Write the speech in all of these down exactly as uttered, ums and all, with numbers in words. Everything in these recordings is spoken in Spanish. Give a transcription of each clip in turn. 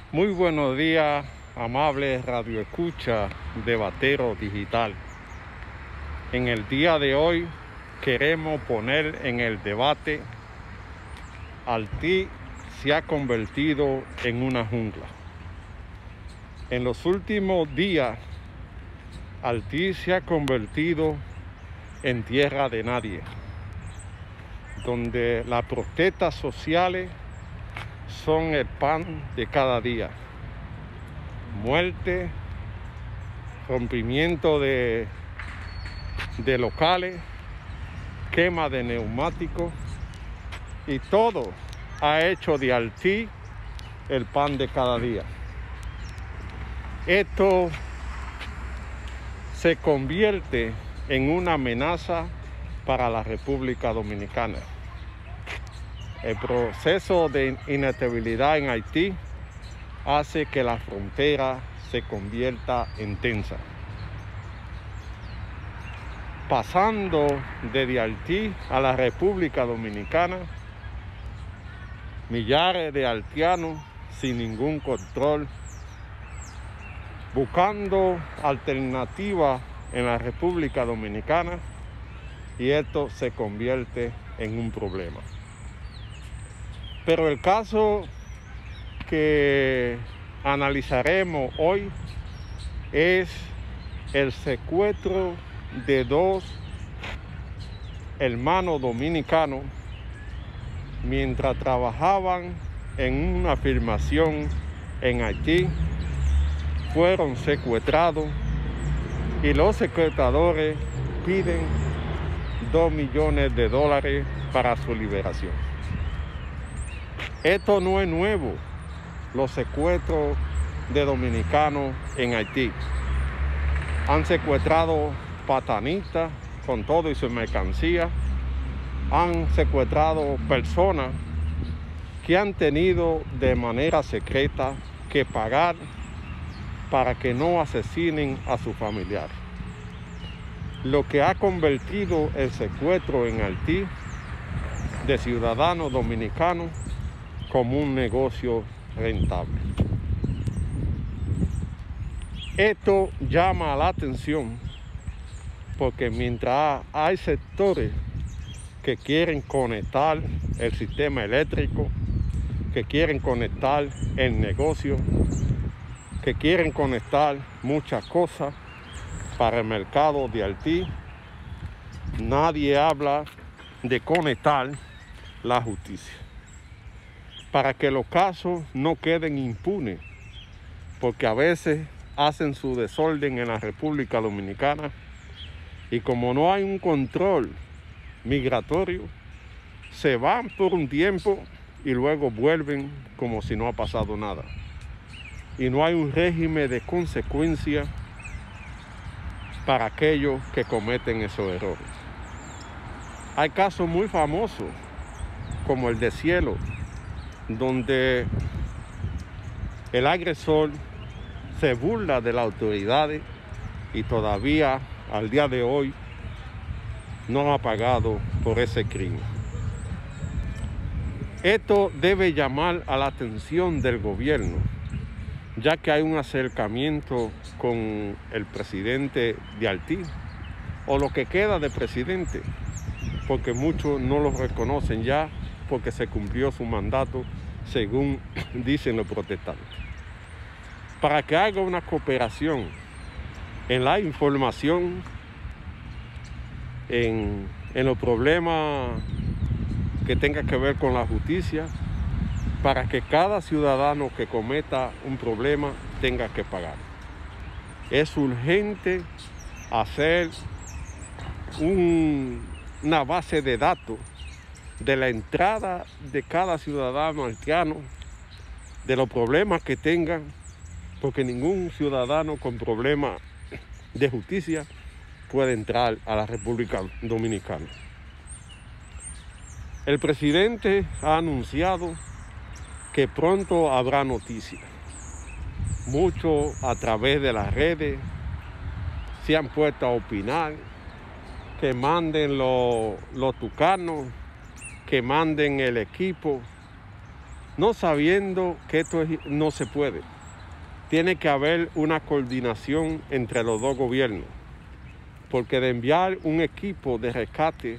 Muy buenos días, amables radioescucha de Batero Digital. En el día de hoy queremos poner en el debate: Haití se ha convertido en una jungla. En los últimos días, Haití se ha convertido en tierra de nadie, donde las protestas sociales son el pan de cada día. Muerte, rompimiento de, de locales, quema de neumáticos, y todo ha hecho de Haití el pan de cada día. Esto se convierte en una amenaza para la República Dominicana. El proceso de inestabilidad en Haití hace que la frontera se convierta en tensa. Pasando desde Haití a la República Dominicana, millares de haitianos sin ningún control, buscando alternativas en la República Dominicana, y esto se convierte en un problema. Pero el caso que analizaremos hoy es el secuestro de dos hermanos dominicanos mientras trabajaban en una filmación en Haití. Fueron secuestrados y los secuestradores piden dos millones de dólares para su liberación. Esto no es nuevo, los secuestros de dominicanos en Haití. Han secuestrado patanistas con todo y su mercancía. Han secuestrado personas que han tenido de manera secreta que pagar para que no asesinen a sus familiares. Lo que ha convertido el secuestro en Haití de ciudadanos dominicanos como un negocio rentable. Esto llama la atención porque mientras hay sectores que quieren conectar el sistema eléctrico, que quieren conectar el negocio, que quieren conectar muchas cosas para el mercado de Haití, nadie habla de conectar la justicia, para que los casos no queden impunes, porque a veces hacen su desorden en la República Dominicana y como no hay un control migratorio, se van por un tiempo y luego vuelven como si no ha pasado nada. Y no hay un régimen de consecuencia para aquellos que cometen esos errores. Hay casos muy famosos, como el de Cielo, donde el agresor se burla de las autoridades y todavía al día de hoy no ha pagado por ese crimen. Esto debe llamar a la atención del gobierno, ya que hay un acercamiento con el presidente de Haití, o lo que queda de presidente, porque muchos no lo reconocen ya, porque se cumplió su mandato, según dicen los protestantes. Para que haga una cooperación en la información, en, en los problemas que tenga que ver con la justicia, para que cada ciudadano que cometa un problema tenga que pagar. Es urgente hacer un, una base de datos de la entrada de cada ciudadano haitiano, de los problemas que tengan, porque ningún ciudadano con problemas de justicia puede entrar a la República Dominicana. El presidente ha anunciado que pronto habrá noticias. Muchos a través de las redes se han puesto a opinar, que manden los, los tucanos, que manden el equipo, no sabiendo que esto es, no se puede. Tiene que haber una coordinación entre los dos gobiernos, porque de enviar un equipo de rescate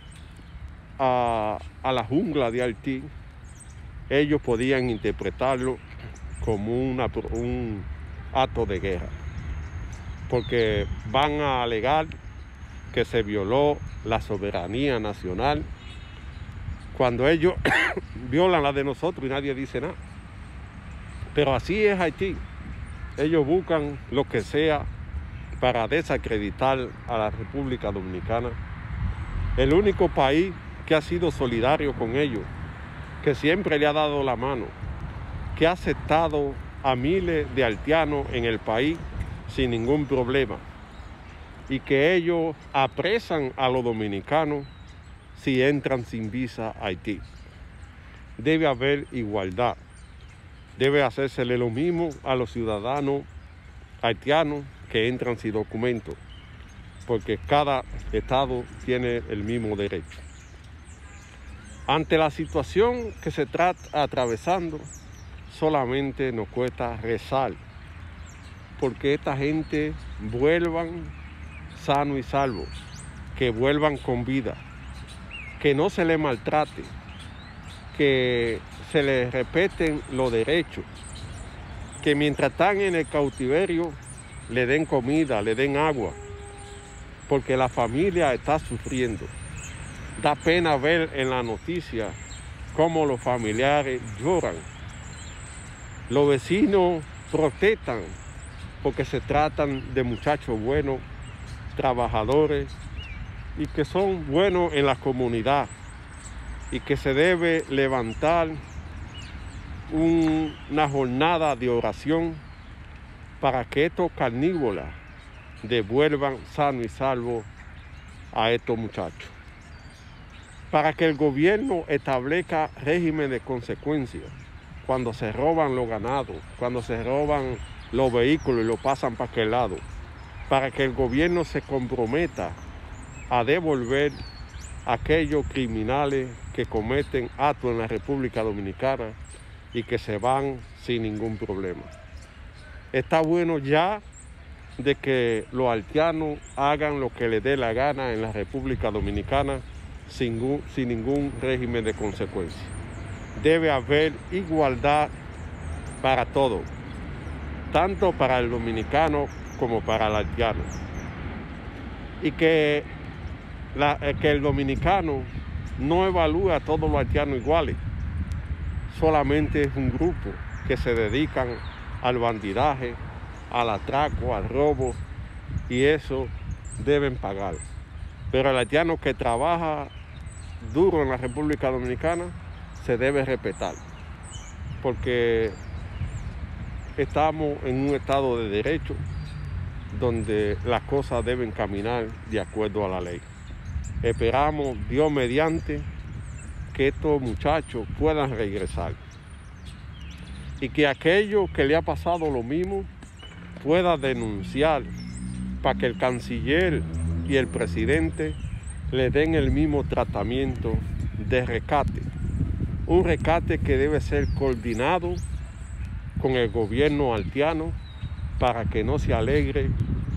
a, a la jungla de Haití, ellos podían interpretarlo como una, un acto de guerra, porque van a alegar que se violó la soberanía nacional, cuando ellos violan la de nosotros y nadie dice nada. Pero así es Haití. Ellos buscan lo que sea para desacreditar a la República Dominicana. El único país que ha sido solidario con ellos, que siempre le ha dado la mano, que ha aceptado a miles de haitianos en el país sin ningún problema, y que ellos apresan a los dominicanos si entran sin visa a Haití. Debe haber igualdad. Debe hacérsele lo mismo a los ciudadanos haitianos que entran sin documento, porque cada estado tiene el mismo derecho. Ante la situación que se está atravesando, solamente nos cuesta rezar porque esta gente vuelvan sano y salvo, que vuelvan con vida, que no se les maltrate, que se les respeten los derechos, que mientras están en el cautiverio le den comida, le den agua, porque la familia está sufriendo. Da pena ver en la noticia cómo los familiares lloran. Los vecinos protestan porque se tratan de muchachos buenos, trabajadores y que son buenos en la comunidad, y que se debe levantar un, una jornada de oración para que estos carnívoros devuelvan sano y salvo a estos muchachos, para que el gobierno establezca régimen de consecuencias cuando se roban los ganados, cuando se roban los vehículos y los pasan para aquel lado, para que el gobierno se comprometa a devolver a aquellos criminales que cometen actos en la República Dominicana y que se van sin ningún problema. Está bueno ya de que los haitianos hagan lo que les dé la gana en la República Dominicana sin, sin ningún régimen de consecuencia. Debe haber igualdad para todos, tanto para el dominicano como para el haitiano. Y que, la, que el dominicano no evalúa a todos los haitianos iguales. Solamente es un grupo que se dedican al bandidaje, al atraco, al robo, y eso deben pagar. Pero el haitiano que trabaja duro en la República Dominicana se debe respetar, porque estamos en un estado de derecho donde las cosas deben caminar de acuerdo a la ley. Esperamos, Dios mediante, que estos muchachos puedan regresar y que aquello que le ha pasado lo mismo pueda denunciar para que el canciller y el presidente le den el mismo tratamiento de rescate. Un rescate que debe ser coordinado con el gobierno haitiano para que no se alegre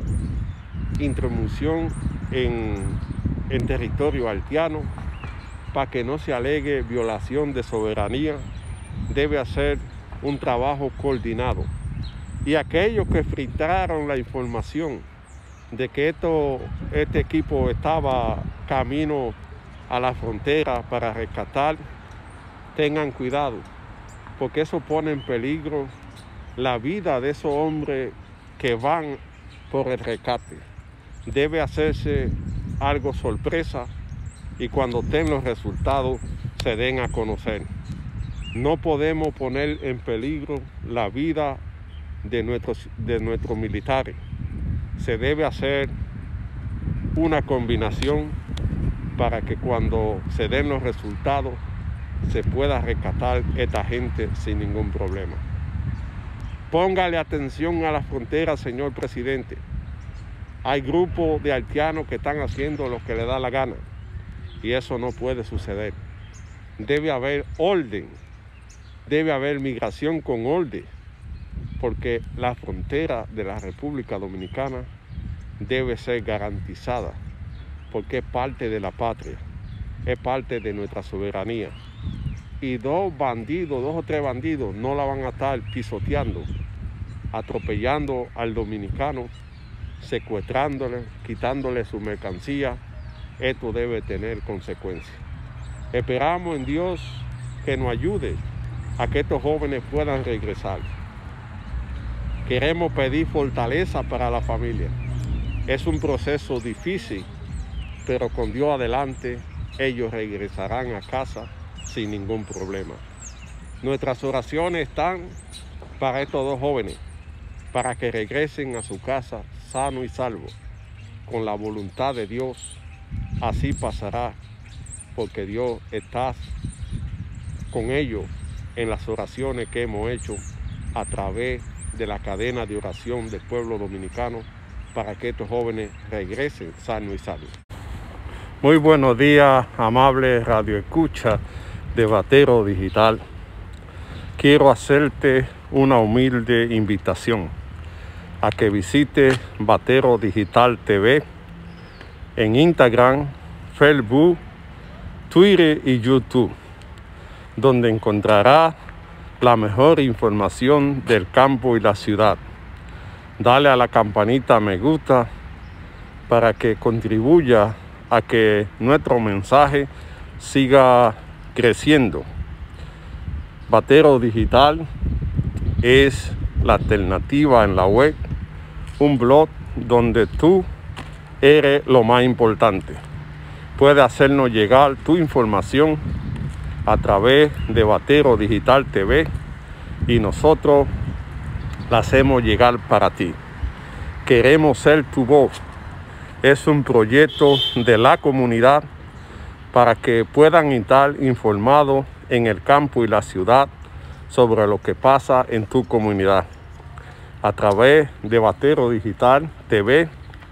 intromisión en, en territorio haitiano, para que no se alegue violación de soberanía. Debe hacer un trabajo coordinado. Y aquellos que filtraron la información de que esto, este equipo estaba camino a la frontera para rescatar, tengan cuidado, porque eso pone en peligro la vida de esos hombres que van por el rescate. Debe hacerse algo sorpresa y cuando estén los resultados se den a conocer. No podemos poner en peligro la vida de nuestros, de nuestros militares. Se debe hacer una combinación para que cuando se den los resultados se pueda rescatar a esta gente sin ningún problema. Póngale atención a la frontera, señor presidente. Hay grupos de haitianos que están haciendo lo que les da la gana y eso no puede suceder. Debe haber orden debe haber migración con orden, porque la frontera de la República Dominicana debe ser garantizada, porque es parte de la patria, es parte de nuestra soberanía. Y dos bandidos, dos o tres bandidos no la van a estar pisoteando, atropellando al dominicano, secuestrándole, quitándole su mercancía. Esto debe tener consecuencias. Esperamos en Dios que nos ayude a que estos jóvenes puedan regresar. Queremos pedir fortaleza para la familia. Es un proceso difícil, pero con Dios adelante, ellos regresarán a casa sin ningún problema. Nuestras oraciones están para estos dos jóvenes, para que regresen a su casa sano y salvo. Con la voluntad de Dios, así pasará, porque Dios está con ellos en las oraciones que hemos hecho a través de la cadena de oración del pueblo dominicano, para que estos jóvenes regresen sanos y salvos. Muy buenos días, amable radioescucha de Batero Digital. Quiero hacerte una humilde invitación a que visite Batero Digital T V en Instagram, Facebook, Twitter y YouTube, donde encontrarás la mejor información del campo y la ciudad. Dale a la campanita me gusta para que contribuya a que nuestro mensaje siga creciendo. Batero Digital es la alternativa en la web, un blog donde tú eres lo más importante. Puedes hacernos llegar tu información a través de Batero Digital T V y nosotros la hacemos llegar para ti. Queremos ser tu voz. Es un proyecto de la comunidad para que puedan estar informados en el campo y la ciudad sobre lo que pasa en tu comunidad. A través de Batero Digital T V,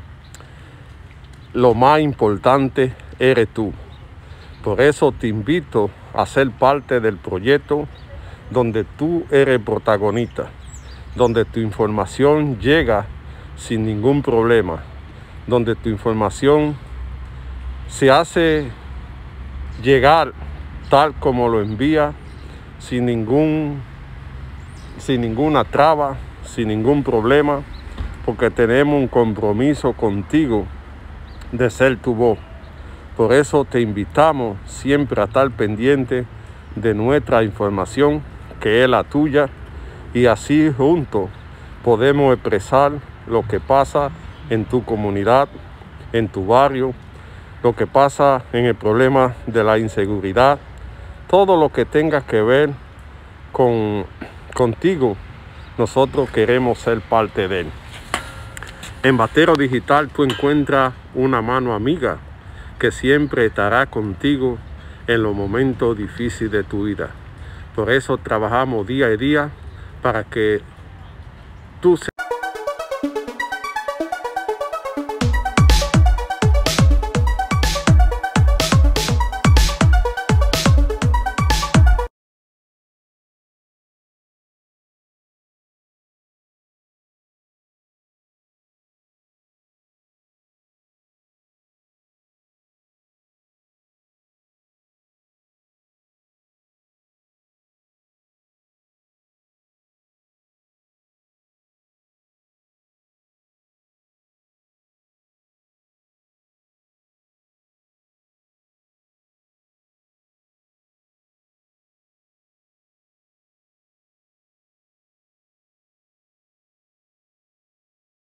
lo más importante eres tú. Por eso te invito a ser parte del proyecto donde tú eres protagonista, donde tu información llega sin ningún problema, donde tu información se hace llegar tal como lo envía, sin ningún, sin ninguna traba, sin ningún problema, porque tenemos un compromiso contigo de ser tu voz. Por eso te invitamos siempre a estar pendiente de nuestra información, que es la tuya, y así juntos podemos expresar lo que pasa en tu comunidad, en tu barrio, lo que pasa en el problema de la inseguridad, todo lo que tenga que ver con, contigo. Nosotros queremos ser parte de él. En Batero Digital tú encuentras una mano amiga que siempre estará contigo en los momentos difíciles de tu vida. Por eso trabajamos día a día para que tú seas